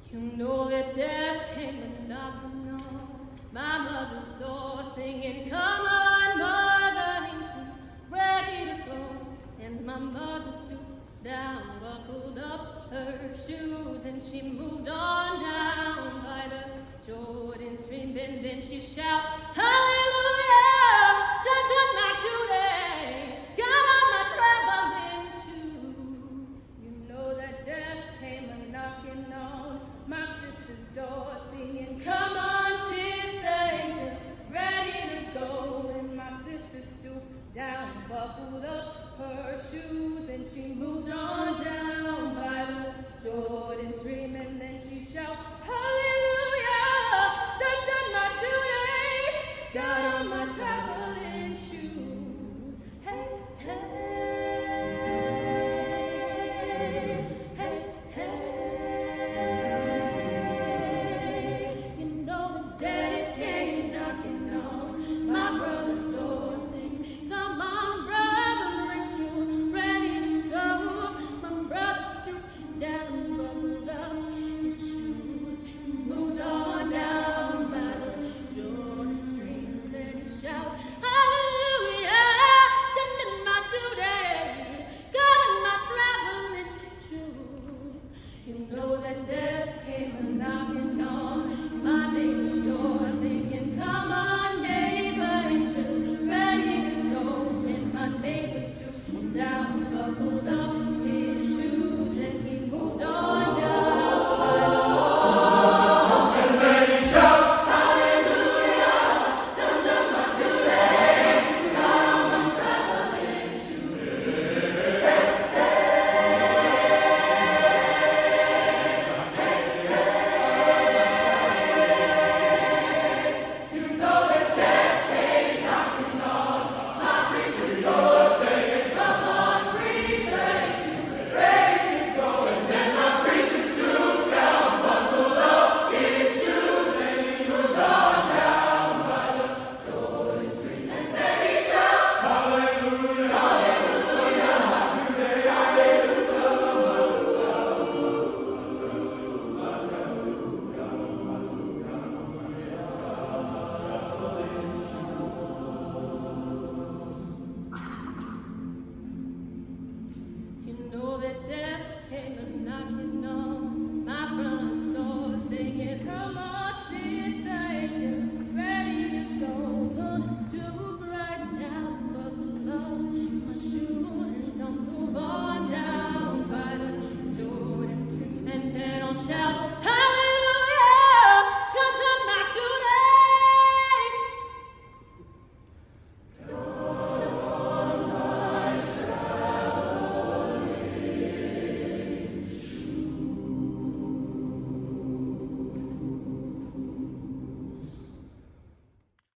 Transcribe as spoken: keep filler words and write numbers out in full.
You know that death came a knocking on my mother's door, singing, "Come on, mother, ain't you ready to go?" And my mother stooped down, buckled up her shoes, and she moved on down by the Jordan stream. And then she shouted, "Hallelujah, done done not today, got on my traveling shoes." You know that death came a knocking on my sister's door, singing, "Come on, sister, ain't you ready to go?" And my sister stooped down, buckled up her shoes, and she moved on down by the Jordan stream. And then she shouted, "Hallelujah, done done my duty, got on my traveling shoes." Hey, hey, hey, hey. You know the day came knocking on my brother's door, saying, "Come on, brother, ain't you ready to go?" My brother stooped down, buckled up his shoes, he moved on down by the Jordan stream. Then he shouted, "Hallelujah, done done my duty, got on my traveling shoes." You know that day